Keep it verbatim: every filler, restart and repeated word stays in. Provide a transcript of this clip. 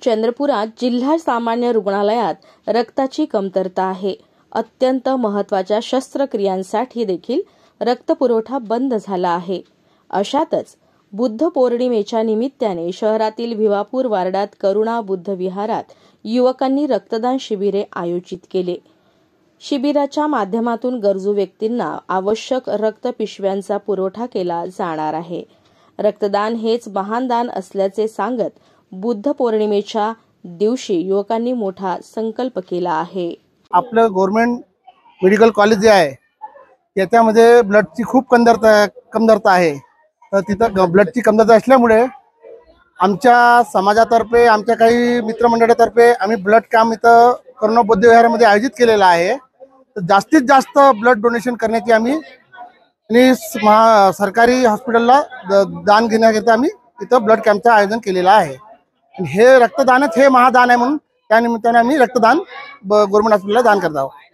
चंद्रपुरात जिल्हा सामान्य रुग्णालयात रक्ताची कमतरता आहे। अत्यंत महत्त्वाच्या शस्त्रक्रियांसाठी देखील रक्तपुरवठा बंद झाला आहे। अशातच बुद्ध पौर्णिमेच्या निमित्ताने शहरातील भिवापूर वार्डात करुणा बुद्ध विहारात युवकांनी रक्तदान शिबिरे आयोजित केले। शिबिराच्या माध्यमातून गरजू व्यक्तींना आवश्यक रक्त पिशव्यांचा पुरवठा केला जाणार आहे। रक्तदान हेच महान दान असल्याचे सांगत बुद्ध पौर्णिमेच्या दिवशी युवकांनी मोठा संकल्प केला आहे। आपलं गव्हर्नमेंट मेडिकल कॉलेज जे आहे याच्यामध्ये ब्लडची खूप कमतरता कमतरता आहे। तर तिथं ब्लडची कमतरता असल्यामुळे आमच्या समाजातर्फे आमच्या काही मित्रमंडळातर्फे आम्ही ब्लड कॅम्प इथं करुणा बुद्ध विहारामध्ये आयोजित केलेला आहे। तर जास्तीत जास्त ब्लड डोनेशन करण्याची आम्ही आणि सरकारी हॉस्पिटलला दान घेण्याकरिता आम्ही इथं ब्लड कॅम्पचं आयोजन केलेलं आहे। हे रक्तदानच हे महादान आहे म्हणून त्या निमित्ताने आम्ही रक्तदान गव्हर्नमेंट हॉस्पिटलला दान करत आहोत।